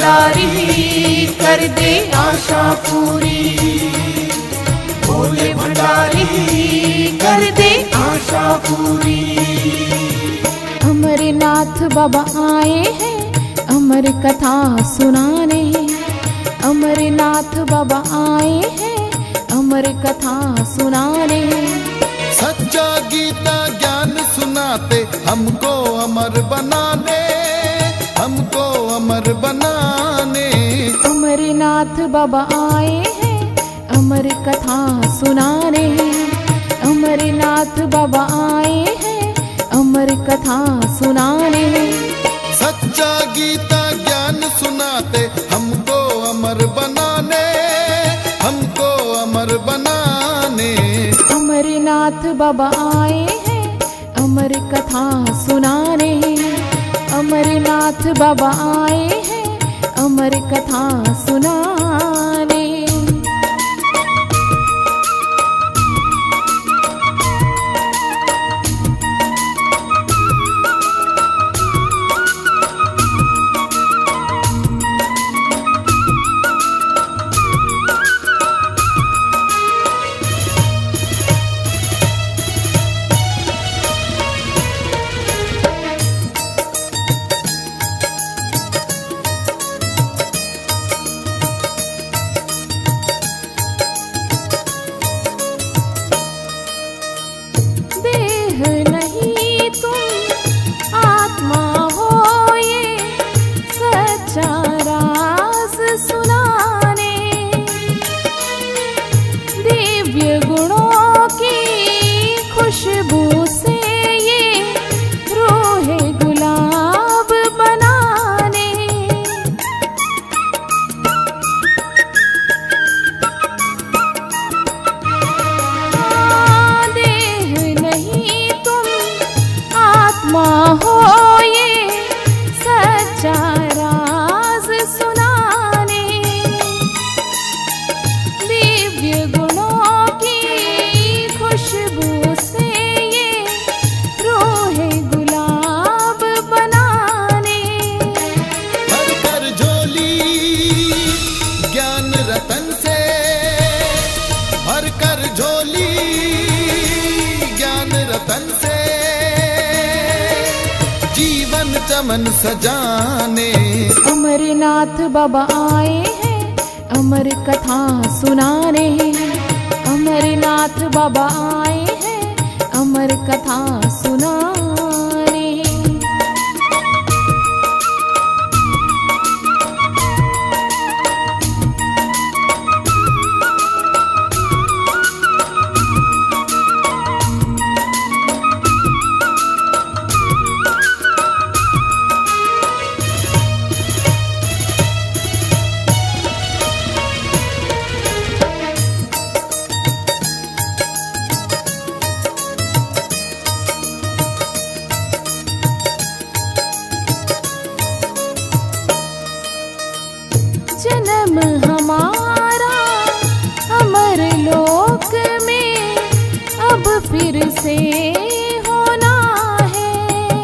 भंडारी कर दे आशा पूरी, भोले भंडारी कर दे आशा पूरी। अमरनाथ बाबा आए हैं अमर कथा सुनाने, अमरनाथ बाबा आए हैं अमर कथा सुनाने। सच्चा गीता ज्ञान सुनाते हमको अमर बनाने, हमको अमर बनाने। अमरनाथ बाबा आए हैं अमर कथा सुनाने, अमरनाथ बाबा आए हैं अमर कथा सुनाने। सच्चा गीता ज्ञान सुनाते हमको अमर बनाने, हमको अमर बनाने। अमरनाथ बाबा आए हैं अमर कथा सुनाने, अमरनाथ बाबा आए हैं अमर कथा सुनाने। चमन सजाने। अमरनाथ बाबा आए हैं अमर कथा सुनाने, अमरनाथ बाबा आए हैं अमर कथा सुनाने। जन्म हमारा अमर लोक में अब फिर से होना है,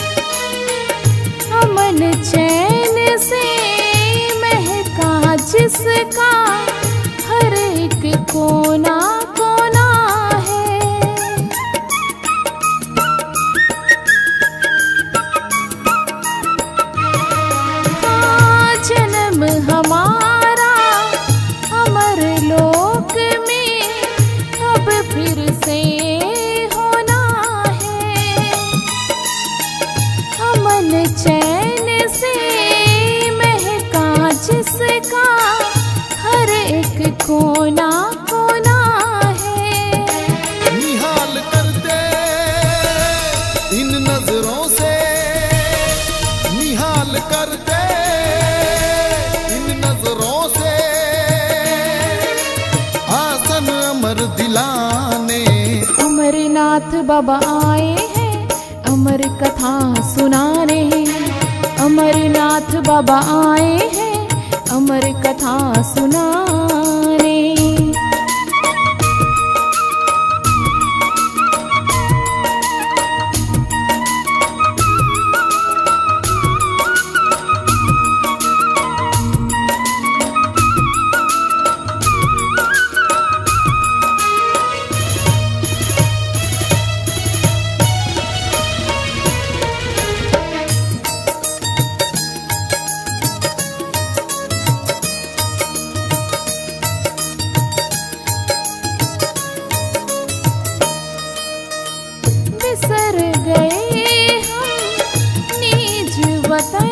अमन चैन से महका जिसका हर एक कोना कोना है। हाँ, जन्म हमारा अमर लोक में अब फिर से होना है, अमन चैन से महका जिसका हर एक कोना कोना है। निहाल कर दे इन नजरों से, निहाल कर दे इन नजरों से, आसन अमर दिलाने। अमरनाथ बाबा आए हैं अमर कथा सुनाने, अमरनाथ बाबा आए हैं अमर कथा सुनाने।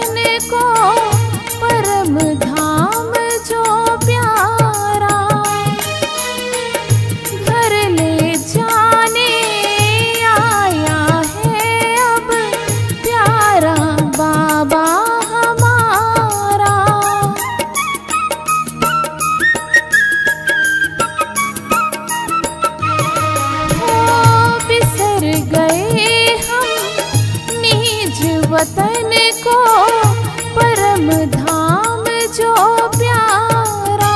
वतन को परम धाम जो प्यारा, घर ले जाने आया है अब प्यारा बाबा हमारा। ओ बिसर गए हम निज वतन को परम धाम जो प्यारा,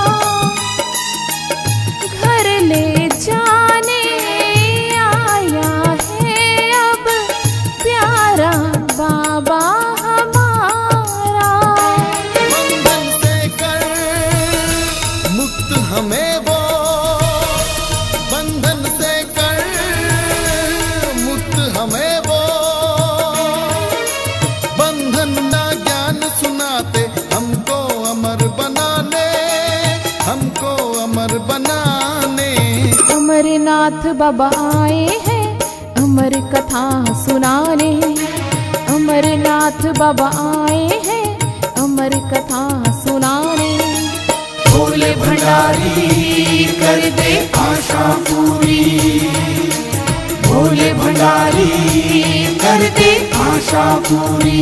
घर ले जाने आया है अब प्यारा बाबा हमारा। बंधन से कर मुक्त हमें वो, बंधन से कर मुक्त हमें वो, बंधन ना ज्ञान सुनाते हमको अमर बनाने, हमको अमर बनाने। अमरनाथ बाबा आए हैं अमर कथा सुनाने, अमरनाथ बाबा आए हैं अमर कथा सुनाने। भोले भंडारी कर दे आशा पूरी, भोले भंडारी कर दे आशा पूरी,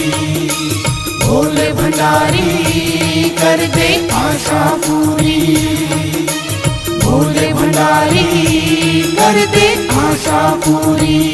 भोले भंडारी कर दे आशा पूरी, भोले भंडारी कर दे आशा पूरी।